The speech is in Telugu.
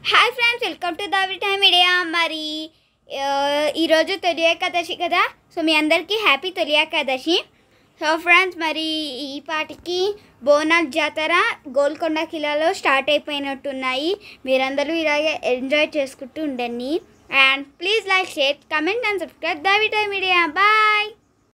హాయ్ ఫ్రెండ్స్, వెల్కమ్ టు దావి టైమ్ మీడియా. మరి ఈరోజు తొలి ఏకాదశి కదా, సో మీ అందరికీ హ్యాపీ తొలి ఏకాదశి. సో ఫ్రెండ్స్, మరి ఈ పాటికి బోనాల జాతర గోల్కొండ కిలాలో స్టార్ట్ అయిపోయినట్టున్నాయి. మీరందరూ ఇలాగే ఎంజాయ్ చేసుకుంటూ ఉండండి. And please like, share, comment and subscribe దావి టైమ్ మీడియా. బాయ్.